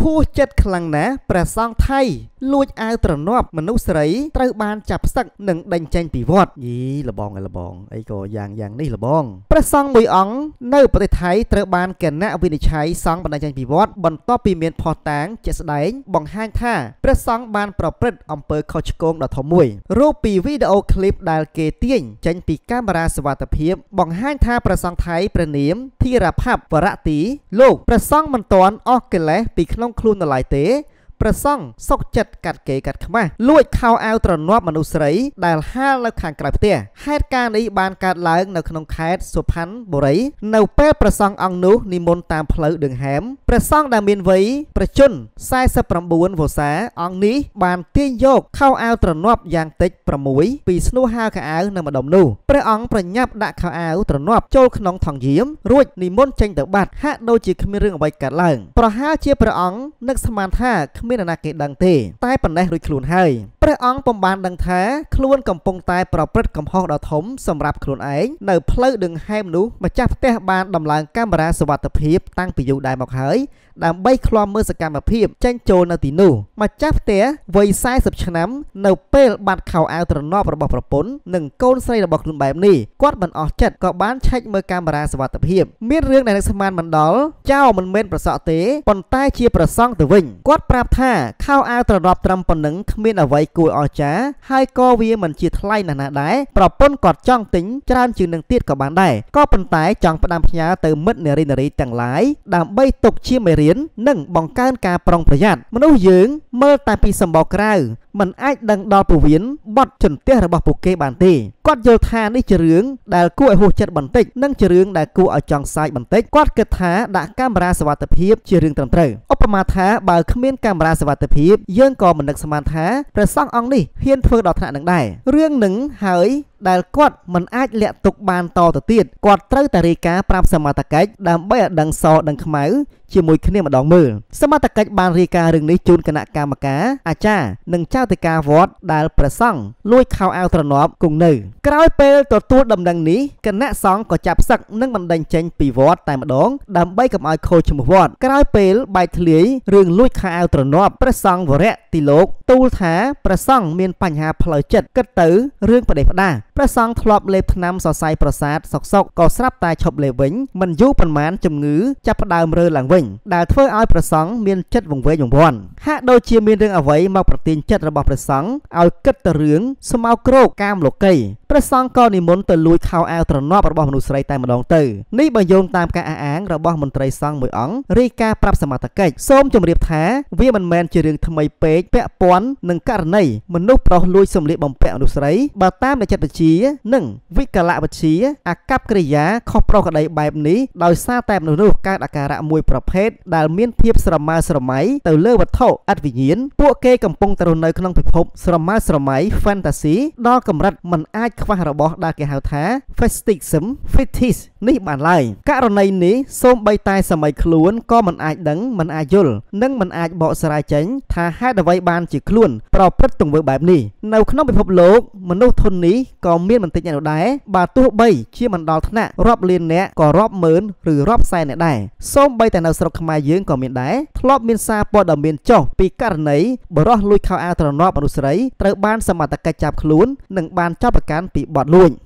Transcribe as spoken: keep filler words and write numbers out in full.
ហួចិត្តខ្លាំងណាស់ព្រះសង្ឃថៃលួចអាវត្រណប់មនុស្សស្រីត្រូវបានចាប់ស្ឹកនិងដេញចេញពីវត្តយីលបងលបងអីក៏យ៉ាងយ៉ាងនេះលបងព្រះសង្ឃមួយអង្គនៅប្រទេសថៃត្រូវបានគណៈវិនិច្ឆ័យសង្ឃបណ្ដាចេញពីវត្តបន្ទាប់ពីមានផុសតាងជាក់ស្ដែងបង្ហាញថាព្រះសង្ឃបានប្រព្រឹត្តអំពើខុសឆ្គងដ៏ធំមួយរូបពីវីដេអូឃ្លីបដែលគេទាញចេញពីកាមេរ៉ាសុវត្ថិភាពបង្ហាញថាព្រះសង្ឃថៃព្រះនាមធីរផាប់វរៈទីលោកព្រះសង្ឃមិនទាន់អស់កិលេសពីក្នុងខ្លួននៅឡើយទេព្រះសង្ឃសុកចិត្តកាត់គេកាត់ខ្មាស់លួចខោអាវត្រនាប់មនុស្សស្រីដែលហាលនៅខាងក្រៅផ្ទះហេតុការណ៍នេះបានកើតឡើងនៅក្នុងខេត្តសុផាន់បុរីនៅពេលព្រះសង្ឃអង្គនោះនិមន្តតាមផ្លូវដង្ហែមព្រះសង្ឃដែលមានវ័យប្រជជនសែសិបប្រាំបួនវស្សាអង្គនេះបានទាញយកខោអាវត្រនាប់យ៉ាងតិចប្រាំមួយពីស្នួរហាលខោអាវនៅម្ដុំនោះព្រះអង្គប្រញាប់ដាក់ខោអាវត្រនាប់ចូលក្នុងថង់យាមរួចនិមន្តចេញទៅបាត់ហាក់ដូចជាគ្មានរឿងអ្វីកើតឡើងប្រហែលជាព្រះអង្គនឹកស្មានថាគ្មានណាគេដឹងទេតែប៉ុណ្ណេះរួចខ្លួនហើយព្រះអង្គពុំបានដឹងថាខ្លួនកំពុងតែប្រព្រឹត្តកំហុសដ៏ធំសម្រាប់ខ្លួនឯងនៅផ្លូវដង្ហែមនោះម្ចាស់ផ្ទះបានដំឡើងកាមេរ៉ាសុវត្ថិភាពតាំងពីយូរដែរមកហើយដើម្បីឃ្លាំមើលសកម្មភាពចេញចូលនៅទីនោះម្ចាស់ផ្ទះវ័យសែសិបឆ្នាំនៅពេលបាត់ខោអាវត្រនាប់របស់ប្រពន្ធនិងកូនស្រីរបស់ខ្លួនបែបនេះគាត់មិនអស់ចិត្តក៏បានឆែកមើលកាមេរ៉ាសុវត្ថិភាពមានរឿងដែលនឹកស្មានមិនដល់ចៅមិនមែនប្រសក់ទេប៉ុន្តែជាប្រសង់ទៅវិញគាត់ប្រាប់ថាខោអាវត្រនាប់ត្រឹមប៉ុណ្ណឹងគ្មានអ្វីគួរអស្ចារ្យហើយក៏វាមិនជាថ្លៃណាស់ណាដែរប្រពន្ធគាត់ចង់ទិញច្រើនជាងនឹងទៀតក៏បានដែរក៏ប៉ុន្តែចង់ផ្ដាំផ្ញើទៅមិត្តនារីនារីទាំងឡាយដើម្បីទុកជាមេរៀននិងបង្កើនការប្រុងប្រយ័ត្នមនុស្សយើងមើលតែពីសម្បកក្រៅមិនអាចដឹងដល់ពវៀនបត់ចន្ទះរបស់ពួកគេបានទេគាត់យល់ថានេះជារឿងដែលគួរឲ្យហួសចិត្តបន្តិចនិងជារឿងដែលគួរឲ្យចង់សាយបន្តិចគាត់គិតថាដាក់កាមេរ៉ាសុវត្ថិភាពជារឿងត្រឹមត្រូវឧបមាថាបើគ្មានកាមេរ៉ាសុវត្ថិភាពយើងក៏មិននឹកស្មានថាព្រះសង្ឃអង្គនេះហ៊ានធ្វើដល់ថ្នាក់នឹងដែររឿងនឹងហើយដែលគាត់មិនអាចលាក់ទុកបានតទៅទៀតគាត់ត្រូវតែរាយការណ៍ប្រាប់សមត្ថកិច្ចដើម្បីឲ្យដឹងសដឹងខ្មៅជាមួយគ្នាម្ដងមើលសមត្ថកិច្ចបានរាយការណ៍រឿងនេះជូនគណៈកម្មការអាចារ្យនិងចៅតិកាវត្តដែលព្រះសង្ឃលួចខោអាវត្រនាប់គង់នៅក្រោយពេលទទួលដំណឹងនេះគណៈសង្ឃក៏ចាប់សឹកនិងបណ្ដេញចេញពីវត្តតែម្ដងដើម្បីកុំឲ្យខូចឈ្មោះវត្តក្រោយពេលបែកធ្លាយរឿងលួចខោអាវត្រនាប់ព្រះសង្ឃវរៈទីលោកទូលថាព្រះសង្ឃមានបញ្ហាផ្លូវចិត្តគិតទៅរឿងបដិបដាព្រះសង្ឃធ្លាប់លេបថ្នាំសរសៃប្រសាទសុកសុកក៏ស្រាប់តែឈប់លេបវិញមិនយូរប៉ុន្មានជំងឺចាប់ផ្ដើមរើឡើងវិញដែលធ្វើឲ្យព្រះសង្ឃមានចិត្តវង្វេងវង្វាន់ហាក់ដូចជាមានរឿងអ្វីមកប្រទាញចិត្តរបស់ព្រះសង្ឃឲ្យគិតទៅរឿងស្មោកគ្រោកកាមលោកីព្រះសង្ឃក៏និមន្តទៅលួចខោអាវត្រនាប់របស់មនុស្សស្រីតែម្ដងទៅនេះបើយោងតាមការអះអាងរបស់មន្ត្រីសង្ឃមួយអង្គរាយការណ៍ប្រាប់សមត្ថកិច្ចសូមជម្រាបថាវាមិនមែនជារឿងថ្មីពេកពាក់ព័ន្ធនឹងករណីមនុស្សប្រុសលួចសម្លៀកបំពាក់មនុស្សស្រីបើតាមចិត្តវិទ្យានិងវិកលវិទ្យាអាកប្បកិរិយាខុសប្រុសក្តីបែបនេះដោយសារតែមនុស្សនោះកើតអាការៈមួយប្រភេទដែលមានភាពស្រមើស្រមៃទៅលើវត្ថុអត្តវិញ្ញាណពួកគេកំពុងតែរស់នៅក្នុងពិភពស្រមើស្រមៃ fantasy ដល់កម្រិតមិនអាចខ្វះរបស់ដែលគេហៅថា fetishism fetish នេះបានឡើយករណីនេះសូម្បីតែសម័យខ្លួនក៏មិនអាចដឹងមិនអាចយល់និងមិនអាចបកស្រាយចេញថាហេតុអ្វីបានជាខ្លួនប្រព្រឹត្តទង្វើបែបនេះនៅក្នុងពិភពលោកមនុស្សធននេះក៏មានបន្តិចអ្នកនោះដែរបើទោះបីជាមិនដល់ថ្នាក់រាប់លានអ្នកក៏រាប់ម៉ឺនឬរាប់សែនអ្នកដែរសូម្បីតែនៅស្រុកខ្មែរយើងក៏មានដែរធ្លាប់មានសារព័ត៌មានចុះពីករណីបរិះលួចខោអាវត្រនាប់មនុស្សស្រីត្រូវបានសមត្ថកិច្ចចាប់ខ្លួននិងបានចាប់ប្រកាន់ពីបទលួច